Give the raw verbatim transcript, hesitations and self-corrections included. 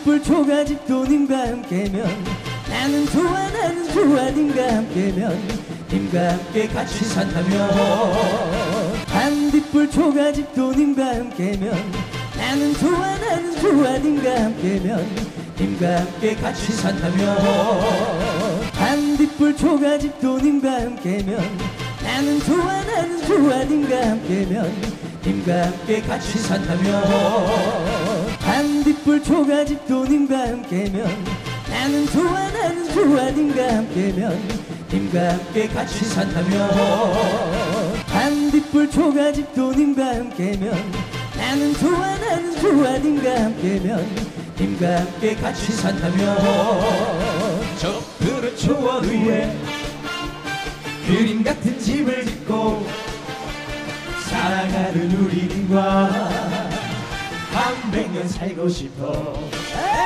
반딧불 초가집도 님과 함께면 나는 좋아 나는 좋아 님과 함께면 님과 함께 같이 산다면 반딧불 초가집도 님과 함께면 나는 좋아 나는 좋아 님과 함께면 님과 함께 같이 산다면 반딧불 초가집도 님과 함께면 나는 좋아 나는 좋아 님과 함께면 님과 함께 같이 산다면 반딧불 초가집도 님과 함께면 나는 좋아 나는 좋아 님과 함께면 님과 함께 같이 산다면 반딧불 초가집도 님과 함께면 나는 좋아 나는 좋아 님과 함께면 님과 함께 같이 산다면 저 푸른 초원 위에 그림 같은 집을 짓고 사랑하는 우리 님과 한 백 년 살고 싶어.